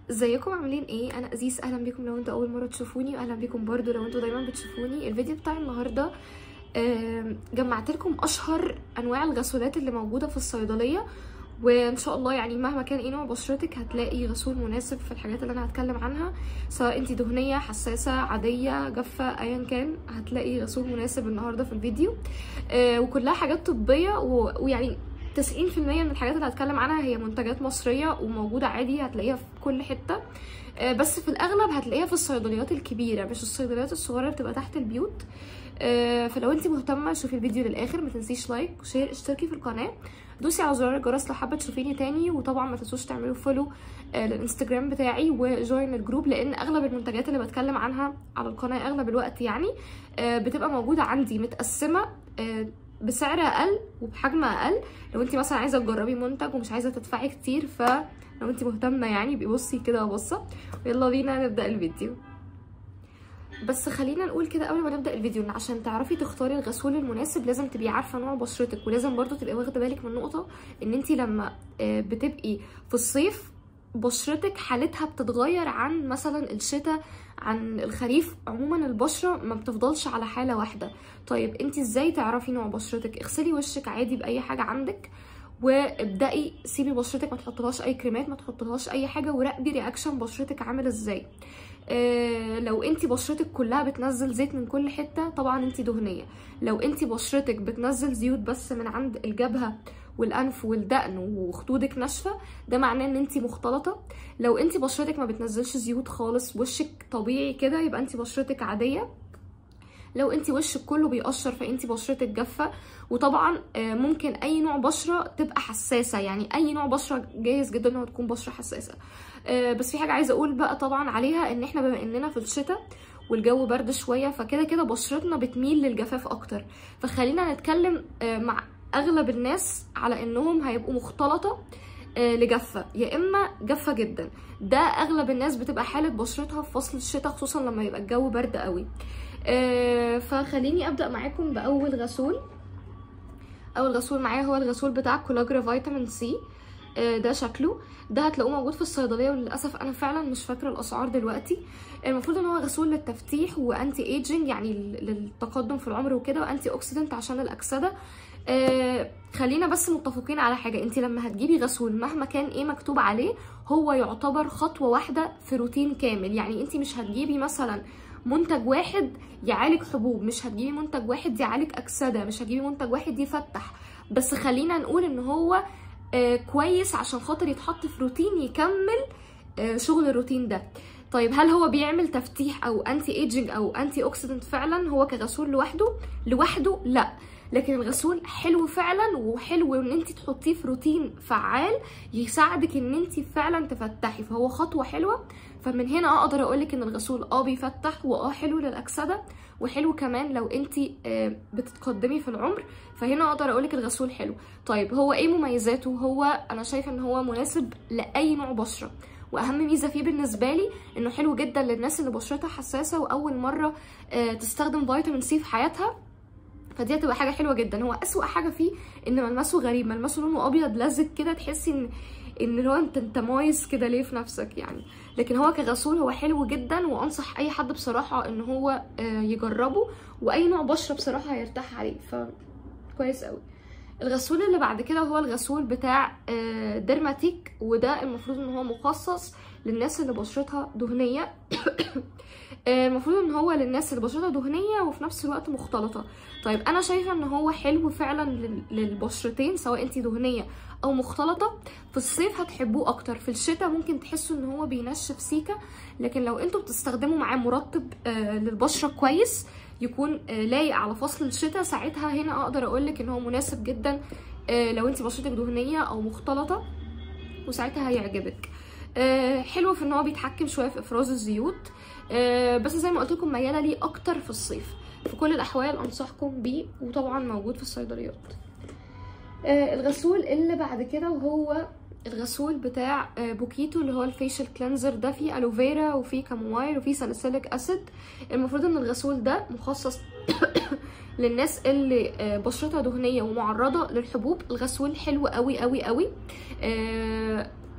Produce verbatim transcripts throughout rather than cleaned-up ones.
ازيكم عاملين ايه؟ انا ازيس، اهلا بيكم لو انتوا اول مره تشوفوني، واهلا بيكم برضو لو انتوا دايما بتشوفوني. الفيديو بتاع النهارده جمعت لكم اشهر انواع الغسولات اللي موجوده في الصيدليه، وان شاء الله يعني مهما كان ايه نوع بشرتك هتلاقي غسول مناسب في الحاجات اللي انا هتكلم عنها، سواء انتي دهنيه، حساسه، عاديه، جافه، ايا كان هتلاقي غسول مناسب النهارده في الفيديو. وكلها حاجات طبيه، ويعني تسعين في المية من الحاجات اللي هتكلم عنها هي منتجات مصرية وموجودة عادي، هتلاقيها في كل حتة، بس في الأغلب هتلاقيها في الصيدليات الكبيرة مش الصيدليات الصغيرة اللي بتبقى تحت البيوت. فلو انتي مهتمة شوفي الفيديو للآخر، ما تنسيش لايك وشير، اشتركي في القناة، دوسي على زرار الجرس لو حابة تشوفيني تاني، وطبعا ما تنسوش تعملوا فولو للانستجرام بتاعي وجوين الجروب، لأن أغلب المنتجات اللي بتكلم عنها على القناة أغلب الوقت يعني بتبقى موجودة عندي متقسمة بسعر اقل وبحجم اقل. لو انت مثلا عايزه تجربي منتج ومش عايزه تدفعي كتير، فلو انت مهتمه يعني بيبصي كده بصه. يلا بينا نبدا الفيديو. بس خلينا نقول كده قبل ما نبدا الفيديو ان عشان تعرفي تختاري الغسول المناسب لازم تبقي عارفه نوع بشرتك، ولازم برضو تبقي واخده بالك من نقطه ان انت لما بتبقي في الصيف بشرتك حالتها بتتغير عن مثلا الشتاء، عن الخريف. عموما البشره ما بتفضلش على حاله واحده. طيب انت ازاي تعرفي نوع بشرتك؟ اغسلي وشك عادي باي حاجه عندك، وابدأي سيبي بشرتك، ما تحطلهاش اي كريمات، ما تحطلهاش اي حاجه، وراقبي رياكشن بشرتك عامل ازاي. آه لو انت بشرتك كلها بتنزل زيت من كل حته طبعا انت دهنيه. لو انت بشرتك بتنزل زيوت بس من عند الجبهه والانف والدقن وخدودك ناشفه، ده معناه ان انت مختلطه. لو انت بشرتك ما بتنزلش زيوت خالص، وشك طبيعي كده، يبقى انت بشرتك عاديه. لو انت وشك كله بيقشر فانت بشرتك جافه. وطبعا ممكن اي نوع بشره تبقى حساسه، يعني اي نوع بشره جاهز جدا انها تكون بشره حساسه. بس في حاجه عايزه اقول بقى طبعا عليها، ان احنا بما اننا في الشتاء والجو برد شويه، فكده كده بشرتنا بتميل للجفاف اكتر. فخلينا نتكلم مع اغلب الناس على انهم هيبقوا مختلطه لجافه، يا اما جافه جدا. ده اغلب الناس بتبقى حاله بشرتها في فصل الشتاء، خصوصا لما يبقى الجو برد قوي. فخليني ابدا معاكم باول غسول. اول غسول معايا هو الغسول بتاع كولاجرا فيتامين سي. ده شكله، ده هتلاقوه موجود في الصيدليه، وللاسف انا فعلا مش فاكره الاسعار دلوقتي. المفروض ان هو غسول للتفتيح وانتي ايجنج، يعني للتقدم في العمر وكده، وانتي اوكسيدنت عشان الاكسده. آه خلينا بس متفقين على حاجه، انت لما هتجيبي غسول مهما كان ايه مكتوب عليه، هو يعتبر خطوه واحده في روتين كامل. يعني انت مش هتجيبي مثلا منتج واحد يعالج حبوب، مش هتجيبي منتج واحد يعالج اكسده، مش هتجيبي منتج واحد يفتح. بس خلينا نقول ان هو آه كويس عشان خاطر يتحط في روتين يكمل آه شغل الروتين ده. طيب هل هو بيعمل تفتيح او انتي ايجنج او انتي اوكسيدنت فعلا هو كغسول لوحده؟ لوحده لا، لكن الغسول حلو فعلا، وحلو ان انت تحطيه في روتين فعال يساعدك ان انت فعلا تفتحي، فهو خطوه حلوه. فمن هنا اقدر اقولك ان الغسول اه بيفتح، واه حلو للاكسده، وحلو كمان لو انت بتتقدمي في العمر، فهنا اقدر اقولك الغسول حلو. طيب هو ايه مميزاته؟ هو انا شايفه ان هو مناسب لاي نوع بشره، واهم ميزه فيه بالنسبه لي انه حلو جدا للناس اللي بشرتها حساسه واول مره تستخدم فيتامين سي في حياتها، فدي هتبقى حاجه حلوه جدا. هو اسوأ حاجه فيه ان ملمسه غريب، ملمسه لونه ابيض لزج كده، تحسي ان ان هو انت انت مايس كده ليه في نفسك يعني. لكن هو كغسول هو حلو جدا، وانصح اي حد بصراحه ان هو يجربه، واي نوع بشره بصراحه هيرتاح عليه، ف كويس قوي. الغسول اللي بعد كده هو الغسول بتاع ديرماتيك، وده المفروض ان هو مخصص للناس اللي بشرتها دهنيه. المفروض ان هو للناس اللي بشرتها دهنيه وفي نفس الوقت مختلطه. طيب انا شايفه ان هو حلو فعلا للبشرتين، سواء انت دهنيه او مختلطه. في الصيف هتحبوه اكتر، في الشتاء ممكن تحسوا ان هو بينشف سيكه، لكن لو انتوا بتستخدموا معاه مرطب للبشره كويس يكون لايق على فصل الشتاء، ساعتها هنا اقدر اقولك ان هو مناسب جدا لو انت بشرتك دهنيه او مختلطه، وساعتها هيعجبك. حلو في ان هو بيتحكم شويه في افراز الزيوت، بس زي ما قلت لكم مياله ليه اكتر في الصيف. في كل الاحوال انصحكم بيه، وطبعا موجود في الصيدليات. الغسول اللي بعد كده وهو الغسول بتاع بوكيتو، اللي هو الفيشل كلينزر. ده فيه الوفيرا وفيه كامومايل وفيه ساليسيليك اسيد. المفروض ان الغسول ده مخصص للناس اللي بشرتها دهنيه ومعرضه للحبوب. الغسول حلو قوي قوي قوي.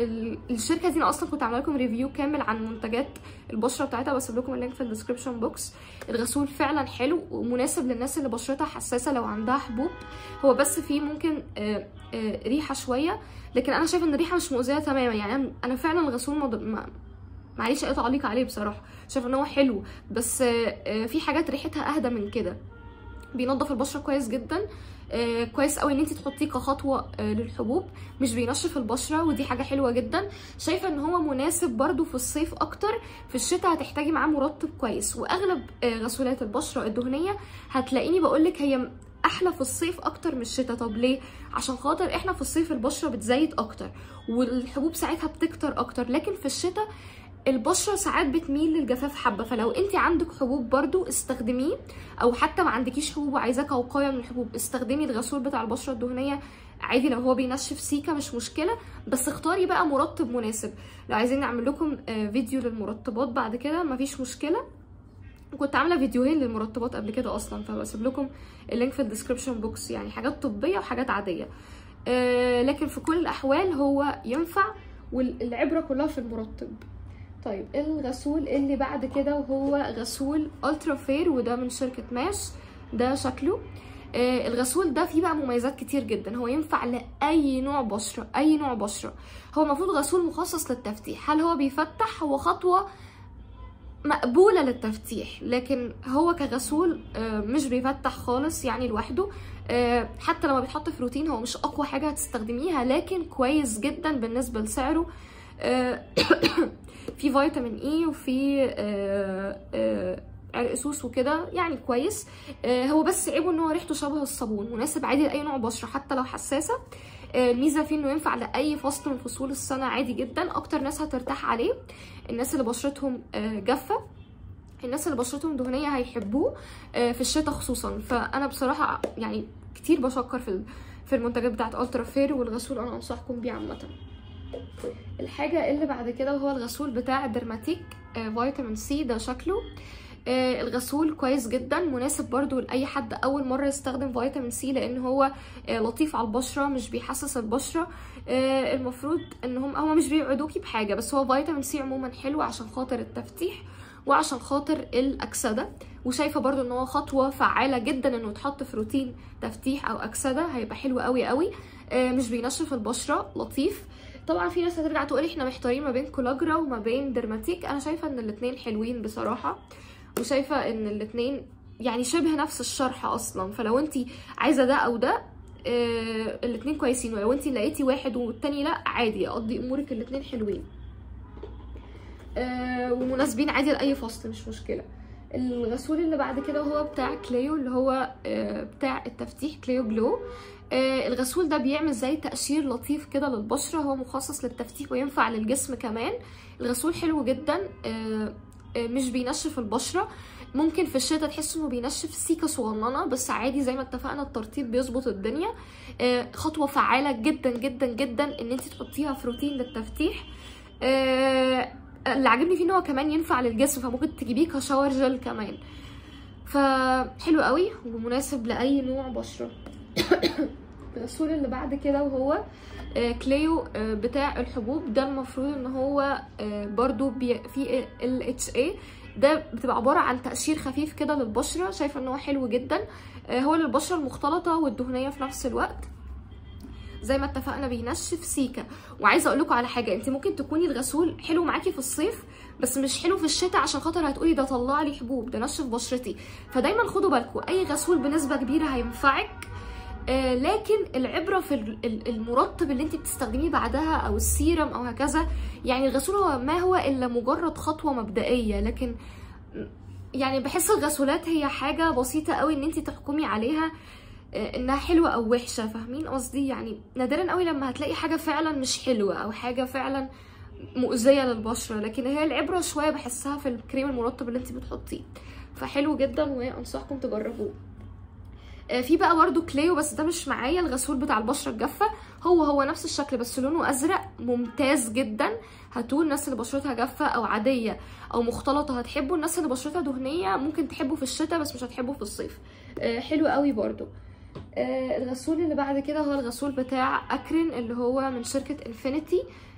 الشركه دي انا اصلا كنت عامله لكم ريفيو كامل عن منتجات البشره بتاعتها، بسيب لكم اللينك في الديسكربشن بوكس. الغسول فعلا حلو ومناسب للناس اللي بشرتها حساسه لو عندها حبوب. هو بس فيه ممكن آآ آآ ريحه شويه، لكن انا شايفه ان الريحه مش مؤذيه تماما. يعني انا فعلا الغسول ما معليش اي تعليق عليه بصراحه، شايفه ان هو حلو، بس في حاجات ريحتها اهدى من كده. بينظف البشره كويس جدا، آه كويس قوي ان انت تحطيه كخطوه آه للحبوب، مش بينشف البشره ودي حاجه حلوه جدا. شايفه ان هو مناسب برده في الصيف اكتر، في الشتاء هتحتاجي معاه مرطب كويس. واغلب آه غسولات البشره الدهنيه هتلاقيني بقولك هي احلى في الصيف اكتر من الشتاء. طب ليه؟ عشان خاطر احنا في الصيف البشره بتزيت اكتر والحبوب ساعتها بتكتر اكتر، لكن في الشتاء البشره ساعات بتميل للجفاف حبه. فلو انت عندك حبوب برضو استخدميه، او حتى ما عندكيش حبوب وعايزاه كوقايه من الحبوب استخدمي الغسول بتاع البشره الدهنيه عادي. لو هو بينشف سيكه مش مشكله، بس اختاري بقى مرطب مناسب. لو عايزين نعمل لكم فيديو للمرطبات بعد كده مفيش مشكله، كنت عامله فيديوهين للمرطبات قبل كده اصلا، فبسيب لكم اللينك في الديسكربشن بوكس. يعني حاجات طبيه وحاجات عاديه، لكن في كل الاحوال هو ينفع، والعبره كلها في المرطب. طيب الغسول اللي بعد كده وهو غسول الترا فير، وده من شركه ماش. ده شكله آه الغسول ده فيه بقى مميزات كتير جدا. هو ينفع لاي نوع بشره، اي نوع بشره. هو المفروض غسول مخصص للتفتيح. هل هو بيفتح؟ هو خطوه مقبوله للتفتيح، لكن هو كغسول آه مش بيفتح خالص يعني لوحده. آه حتى لما بيتحط في روتين هو مش اقوى حاجه هتستخدميها، لكن كويس جدا بالنسبه لسعره. آه في فيتامين اي وفي عرق سوس وكده، يعني كويس. آه هو بس عيبه ان هو ريحته شبه الصابون، مناسب عادي لاي نوع بشره حتى لو حساسه. آه الميزه فيه انه ينفع لاي فصل من فصول السنه عادي جدا. اكتر ناس هترتاح عليه الناس اللي بشرتهم آه جافه، الناس اللي بشرتهم دهنيه هيحبوه آه في الشتاء خصوصا. فانا بصراحه يعني كتير بشكر في في المنتجات بتاعت الترا فير، والغسول انا انصحكم بيه عامه. الحاجه اللي بعد كده وهو الغسول بتاع درماتيك آه فيتامين سي. ده شكله آه الغسول كويس جدا، مناسب برضو لاي حد اول مره يستخدم فيتامين سي، لان هو آه لطيف على البشره، مش بيحسس البشره. آه المفروض ان هم هو مش بيوعدوكي بحاجه، بس هو فيتامين سي عموما حلو عشان خاطر التفتيح وعشان خاطر الاكسده. وشايفه برضو ان هو خطوه فعاله جدا انه يتحط في روتين تفتيح او اكسده، هيبقى حلو قوي قوي. آه مش بينشف البشره، لطيف. طبعا في ناس هترجع تقولي احنا محتارين ما بين كولاجرا وما بين درماتيك. انا شايفه ان الاثنين حلوين بصراحه، وشايفه ان الاثنين يعني شبه نفس الشرح اصلا. فلو انت عايزه ده او ده آه الاثنين كويسين، ولو انت لقيتي واحد والتاني لا عادي، قضي امورك، الاثنين حلوين آه ومناسبين عادي لاي فصل، مش مشكله. الغسول اللي بعد كده هو بتاع كليو، اللي هو آه بتاع التفتيح، كليو جلو. آه الغسول ده بيعمل زي تقشير لطيف كده للبشره، هو مخصص للتفتيح وينفع للجسم كمان. الغسول حلو جدا، آه آه مش بينشف البشره. ممكن في الشتاء تحسوا انه بينشف سيكه صغننه، بس عادي زي ما اتفقنا الترطيب بيظبط الدنيا. آه خطوه فعاله جدا جدا جدا ان انت تحطيها في روتين للتفتيح. آه اللي عاجبني فيه ان هو كمان ينفع للجسم، فممكن تجيبيه كشاور جل كمان، فحلو قوي ومناسب لاي نوع بشره. الغسول اللي بعد كده وهو كليو بتاع الحبوب. ده المفروض ان هو برضو فيه ال اتش اي. ده بتبقى عباره عن تقشير خفيف كده للبشره، شايفه ان هو حلو جدا. هو للبشره المختلطه والدهنيه في نفس الوقت، زي ما اتفقنا بينشف سيكا. وعايزه اقول لكم على حاجه، انت ممكن تكوني الغسول حلو معاكي في الصيف بس مش حلو في الشتاء، عشان خاطر هتقولي ده طلع لي حبوب، ده نشف بشرتي. فدايما خدوا بالكم، اي غسول بنسبه كبيره هينفعك، آه لكن العبره في المرطب اللي انت بتستخدميه بعدها او السيرم او هكذا. يعني الغسول هو ما هو الا مجرد خطوه مبدئيه، لكن يعني بحس الغسولات هي حاجه بسيطه قوي ان انت تحكمي عليها انها حلوه او وحشه، فاهمين قصدي؟ يعني نادرا قوي لما هتلاقي حاجه فعلا مش حلوه او حاجه فعلا مؤذيه للبشره، لكن هي العبره شويه بحسها في الكريم المرطب اللي انت بتحطيه. فحلو جدا وانصحكم تجربوه. في بقى برده كليو، بس ده مش معايا، الغسول بتاع البشره الجافه. هو هو نفس الشكل بس لونه ازرق، ممتاز جدا. هاتوه الناس اللي بشرتها جافه او عاديه او مختلطه هتحبه، الناس اللي بشرتها دهنيه ممكن تحبه في الشتاء بس مش هتحبه في الصيف. حلو قوي برده. آه الغسول اللي بعد كده هو الغسول بتاع اكرين، اللي هو من شركه انفينيتي.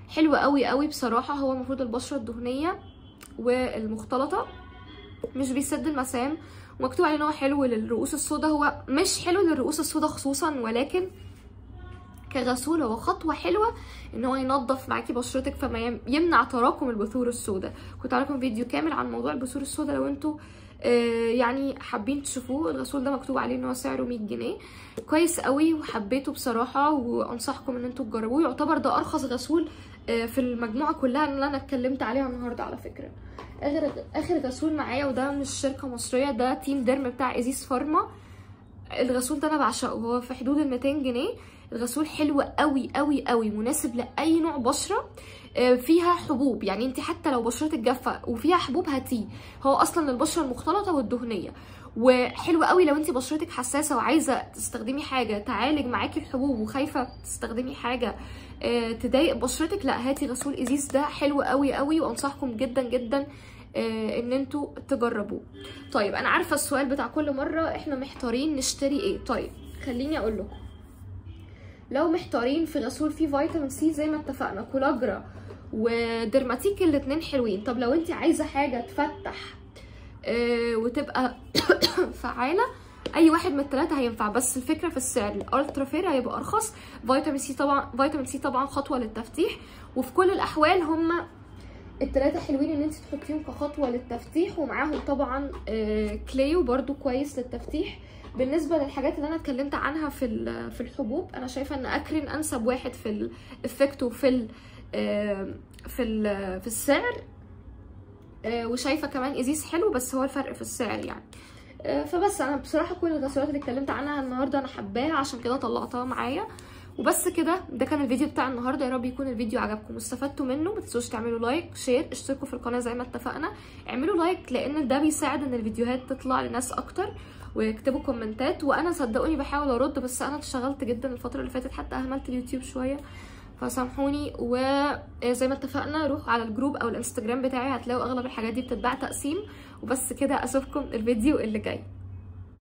حلو قوي قوي بصراحه. هو المفروض البشره الدهنيه والمختلطه، مش بيسد المسام، ومكتوب عليه ان هو حلو للرؤوس السوداء. هو مش حلو للرؤوس السوداء خصوصا، ولكن كغسول هو خطوه حلوه ان هو ينظف معاكي بشرتك، فما يمنع تراكم البثور السوداء. كنت عامله لكم فيديو كامل عن موضوع البثور السوداء لو انتوا آه يعني حابين تشوفوه. الغسول ده مكتوب عليه ان هو سعره مية جنيه، كويس قوي وحبيته بصراحه، وانصحكم ان انتوا تجربوه. يعتبر ده ارخص غسول آه في المجموعه كلها اللي انا اتكلمت عليها النهارده على فكره. اخر اخر غسول معايا، وده مش شركه مصريه، ده تيم ديرم بتاع ازيس فارما. الغسول ده انا بعشقه، هو في حدود ال ميتين جنيه. الغسول حلو قوي قوي قوي، مناسب لاي نوع بشره فيها حبوب. يعني انت حتى لو بشرتك جافه وفيها حبوب هاتيه، هو اصلا للبشره المختلطه والدهنيه. وحلو قوي لو انت بشرتك حساسه وعايزه تستخدمي حاجه تعالج معاكي الحبوب، وخايفه تستخدمي حاجه تضايق بشرتك، لا هاتي غسول ازيس ده حلو قوي قوي، وانصحكم جدا جدا ان انتوا تجربوه. طيب انا عارفه السؤال بتاع كل مره، احنا محتارين نشتري ايه. طيب خليني اقول لكم، لو محتارين في غسول فيه فيتامين سي زي ما اتفقنا، كولاجرا ودرماتيك الاتنين حلوين. طب لو انت عايزه حاجه تفتح اه وتبقى فعاله، اي واحد من الثلاثه هينفع، بس الفكره في السعر. الالترا فير هيبقى ارخص، فيتامين سي طبعا فيتامين سي طبعا خطوه للتفتيح، وفي كل الاحوال هما التلاتة حلوين ان انت تحطيهم كخطوه للتفتيح. ومعاهم طبعا آه كليو برضو كويس للتفتيح. بالنسبه للحاجات اللي انا اتكلمت عنها في في الحبوب، انا شايفه ان اكرين انسب واحد في الافكت وفي ال آه في ال في السعر، آه وشايفه كمان ازيس حلو، بس هو الفرق في السعر يعني. آه فبس انا بصراحه كل الغسولات اللي اتكلمت عنها النهارده انا حباها، عشان كده طلعتها معايا. وبس كده، ده كان الفيديو بتاع النهارده. يا رب يكون الفيديو عجبكم واستفدتوا منه. ما تنسوش تعملوا لايك، شير، اشتركوا في القناه زي ما اتفقنا. اعملوا لايك لان ده بيساعد ان الفيديوهات تطلع لناس اكتر، واكتبوا كومنتات. وانا صدقوني بحاول ارد، بس انا اشتغلت جدا الفتره اللي فاتت، حتى اهملت اليوتيوب شويه، فسامحوني. وزي ما اتفقنا روحوا على الجروب او الانستجرام بتاعي، هتلاقوا اغلب الحاجات دي بتتباع تقسيم. وبس كده، اشوفكم الفيديو اللي جاي.